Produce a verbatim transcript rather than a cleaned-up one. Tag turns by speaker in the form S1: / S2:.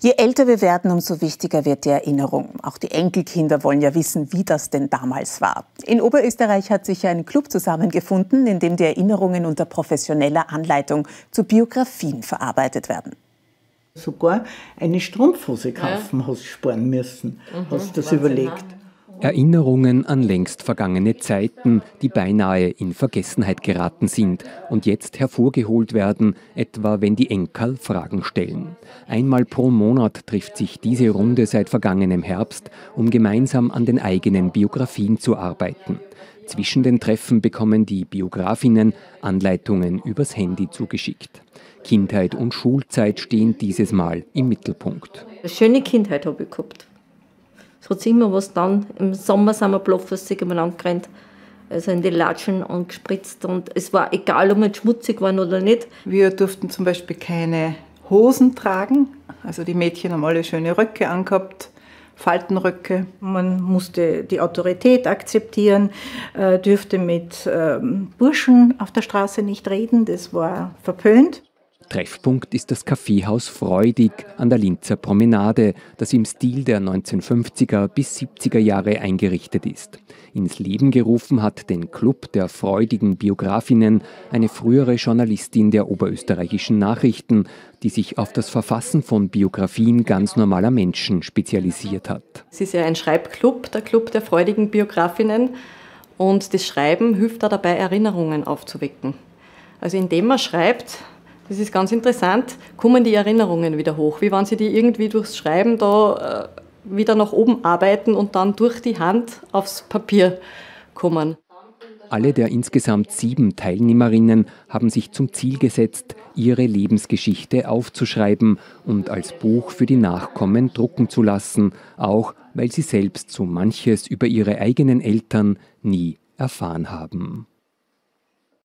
S1: Je älter wir werden, umso wichtiger wird die Erinnerung. Auch die Enkelkinder wollen ja wissen, wie das denn damals war. In Oberösterreich hat sich ein Club zusammengefunden, in dem die Erinnerungen unter professioneller Anleitung zu Biografien verarbeitet werden.
S2: Sogar eine Strumpfhose kaufen ja. Hast du sparen müssen, mhm. Hast du das überlegt.
S3: Erinnerungen an längst vergangene Zeiten, die beinahe in Vergessenheit geraten sind und jetzt hervorgeholt werden, etwa wenn die Enkel Fragen stellen. Einmal pro Monat trifft sich diese Runde seit vergangenem Herbst, um gemeinsam an den eigenen Biografien zu arbeiten. Zwischen den Treffen bekommen die Biografinnen Anleitungen übers Handy zugeschickt. Kindheit und Schulzeit stehen dieses Mal im Mittelpunkt.
S4: Eine schöne Kindheit habe ich gehabt. Es hat sich immer was dann. Im Sommer sind wir bloffesig umeinander gerannt, also in die Latschen angespritzt. Und es war egal, ob wir schmutzig waren oder nicht.
S5: Wir durften zum Beispiel keine Hosen tragen. Also die Mädchen haben alle schöne Röcke angehabt, Faltenröcke.
S6: Man musste die Autorität akzeptieren, äh, dürfte mit ähm, Burschen auf der Straße nicht reden. Das war verpönt.
S3: Treffpunkt ist das Kaffeehaus Freudig an der Linzer Promenade, das im Stil der neunzehnhundertfünfziger bis siebziger Jahre eingerichtet ist. Ins Leben gerufen hat den Club der freudigen Biografinnen eine frühere Journalistin der oberösterreichischen Nachrichten, die sich auf das Verfassen von Biografien ganz normaler Menschen spezialisiert hat.
S7: Es ist ja ein Schreibclub, der Club der freudigen Biografinnen, und das Schreiben hilft da dabei, Erinnerungen aufzuwecken. Also indem man schreibt, das ist ganz interessant, kommen die Erinnerungen wieder hoch, wie wenn sie die irgendwie durchs Schreiben da äh, wieder nach oben arbeiten und dann durch die Hand aufs Papier kommen.
S3: Alle der insgesamt sieben Teilnehmerinnen haben sich zum Ziel gesetzt, ihre Lebensgeschichte aufzuschreiben und als Buch für die Nachkommen drucken zu lassen, auch weil sie selbst so manches über ihre eigenen Eltern nie erfahren haben.